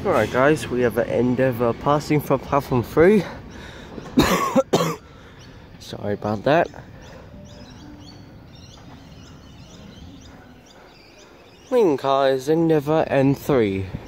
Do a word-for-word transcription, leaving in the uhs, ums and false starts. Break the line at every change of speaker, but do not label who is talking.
Alright guys, we have an Endeavour passing from platform three. Sorry about that. Lean car is Endeavour N three.